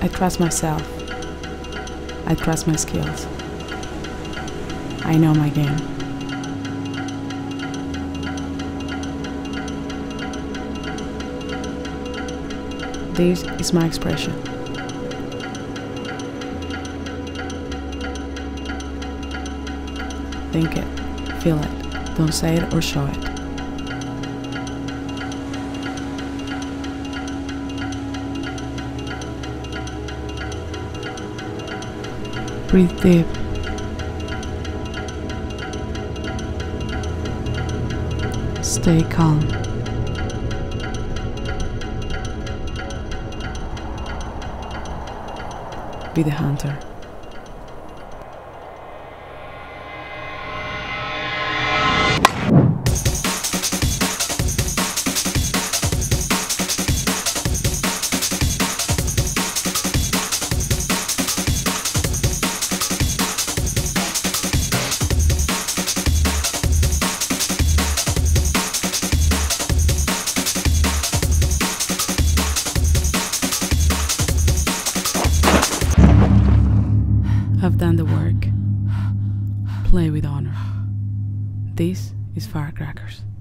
I trust myself. I trust my skills. I know my game. This is my expression. Think it, feel it, don't say it or show it. Breathe deep. Stay calm. Be the hunter. I've done the work. Play with honor. This is Firecrackers.